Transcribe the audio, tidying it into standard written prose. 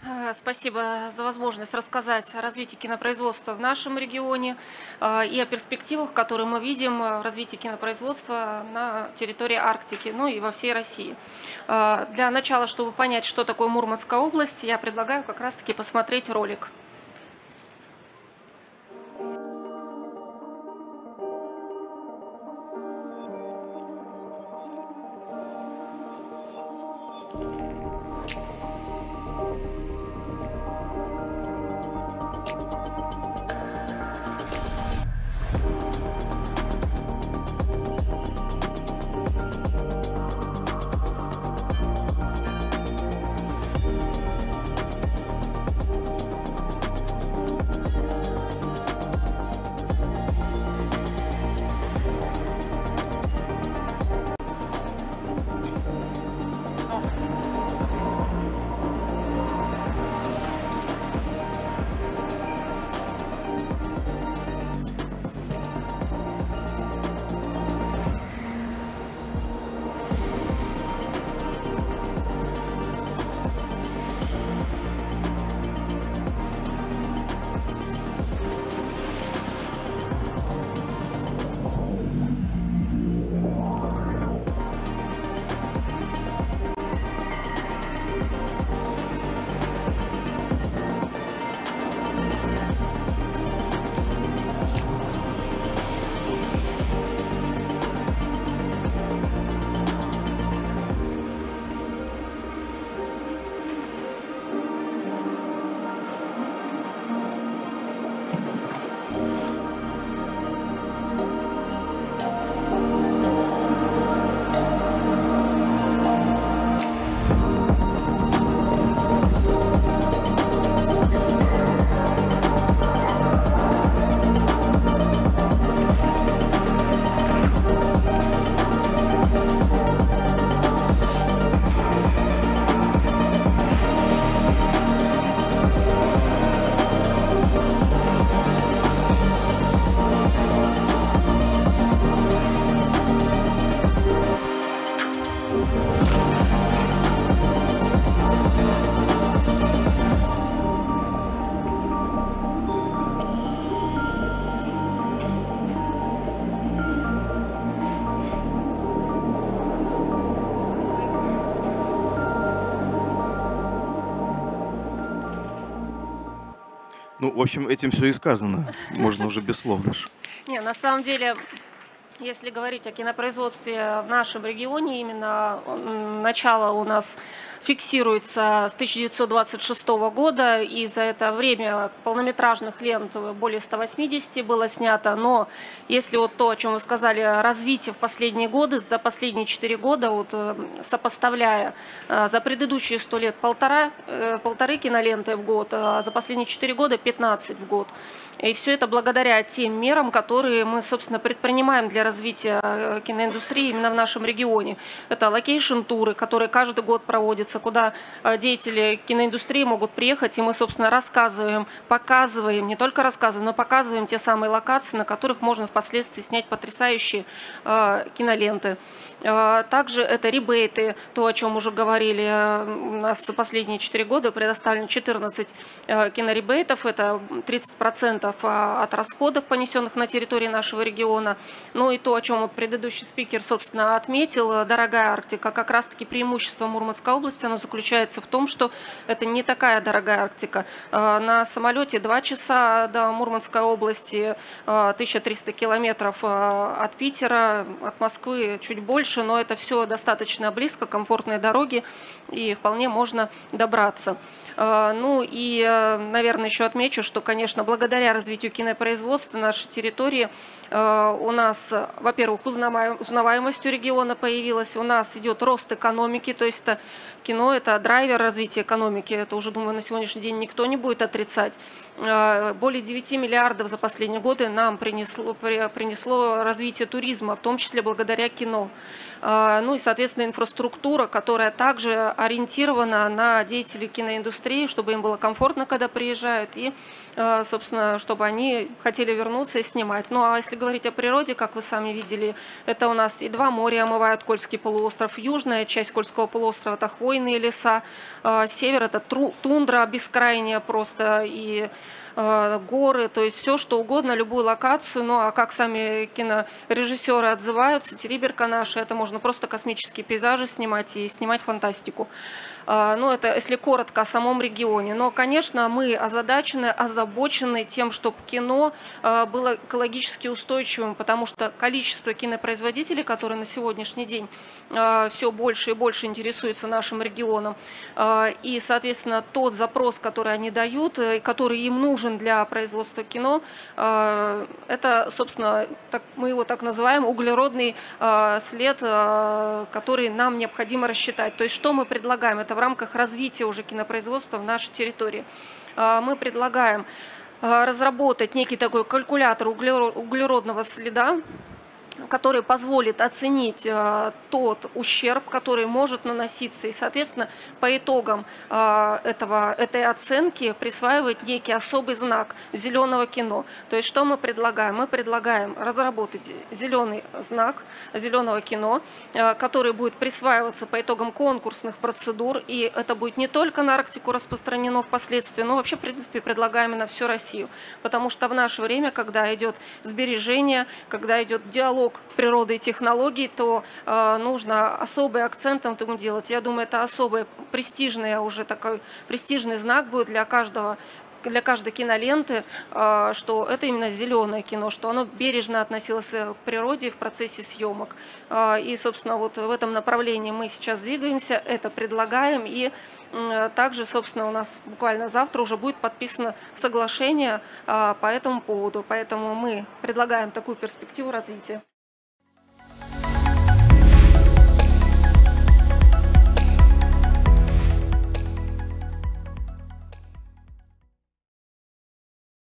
Спасибо за возможность рассказать о развитии кинопроизводства в нашем регионе и о перспективах, которые мы видим в развитии кинопроизводства на территории Арктики, ну и во всей России. Для начала, чтобы понять, что такое Мурманская область, я предлагаю как раз-таки посмотреть ролик. Ну, в общем, этим все и сказано. Можно уже без слов даже. Не, на самом деле, если говорить о кинопроизводстве в нашем регионе, именно начало у нас фиксируется с 1926 года, и за это время полнометражных лент более 180 было снято. Но если вот то, о чем вы сказали, развитие в последние годы, за последние 4 года, вот, сопоставляя за предыдущие 100 лет полторы киноленты в год, а за последние 4 года 15 в год. И все это благодаря тем мерам, которые мы, собственно, предпринимаем для развития киноиндустрии именно в нашем регионе. Это локейшн-туры, которые каждый год проводятся, куда деятели киноиндустрии могут приехать, и мы, собственно, рассказываем, показываем, не только рассказываем, но показываем те самые локации, на которых можно впоследствии снять потрясающие киноленты. Также это ребейты, то, о чем уже говорили. У нас за последние 4 года предоставлено 14 киноребейтов, это 30% от расходов, понесенных на территории нашего региона. Ну и то, о чем вот предыдущий спикер, собственно, отметил, дорогая Арктика, как раз-таки преимущество Мурманской области, оно заключается в том, что это не такая дорогая Арктика. На самолете 2 часа до Мурманской области, 1300 километров от Питера, от Москвы чуть больше, но это все достаточно близко, комфортные дороги, и вполне можно добраться. Ну и, наверное, еще отмечу, что, конечно, благодаря развитию кинопроизводства на нашей территории у нас, во-первых, узнаваемость у региона появилась, у нас идет рост экономики, то есть кино – это драйвер развития экономики, это уже, думаю, на сегодняшний день никто не будет отрицать. Более 9 миллиардов за последние годы нам принесло развитие туризма, в том числе благодаря кино. Ну и, соответственно, инфраструктура, которая также ориентирована на деятелей киноиндустрии, чтобы им было комфортно, когда приезжают, и, собственно, чтобы они хотели вернуться и снимать. Ну а если говорить о природе, как вы сами сами видели, это у нас и два моря омывают Кольский полуостров. Южная часть Кольского полуострова – это хвойные леса. Север – это тундра бескрайняя просто, и горы, то есть все, что угодно, любую локацию. Ну, а как сами кинорежиссеры отзываются, Териберка наша, это можно просто космические пейзажи снимать и снимать фантастику. Ну, это если коротко о самом регионе. Но, конечно, мы озабочены тем, чтобы кино было экологически устойчивым, потому что количество кинопроизводителей, которые на сегодняшний день все больше и больше интересуются нашим регионом, и, соответственно, тот запрос, который они дают, который им нужен для производства кино, это, собственно, мы его так называем, углеродный след, который нам необходимо рассчитать. То есть, что мы предлагаем? Это в рамках развития уже кинопроизводства в нашей территории. Мы предлагаем разработать некий такой калькулятор углеродного следа, который позволит оценить тот ущерб, который может наноситься, и, соответственно, по итогам этой оценки присваивать некий особый знак зеленого кино. То есть, что мы предлагаем? Мы предлагаем разработать зеленый знак зеленого кино, который будет присваиваться по итогам конкурсных процедур, и это будет не только на Арктику распространено впоследствии, но вообще, в принципе, предлагаем на всю Россию. Потому что в наше время, когда идет сбережение, когда идет диалог природы и технологий, то нужно особый акцент этому делать. Я думаю, это особый престижный, уже такой престижный знак будет для каждой киноленты, что это именно зеленое кино, что оно бережно относилось к природе в процессе съемок. И, собственно, вот в этом направлении мы сейчас двигаемся, это предлагаем, и также, собственно, у нас буквально завтра уже будет подписано соглашение по этому поводу, поэтому мы предлагаем такую перспективу развития.